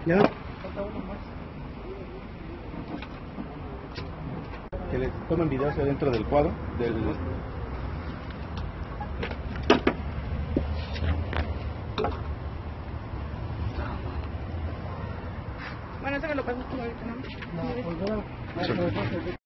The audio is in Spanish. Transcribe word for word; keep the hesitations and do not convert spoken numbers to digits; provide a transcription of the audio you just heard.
¿Ya? Que les tomen videos hacia dentro del cuadro, del... Bueno, eso me lo pasas tú ahorita, ¿no? No, pues ahora,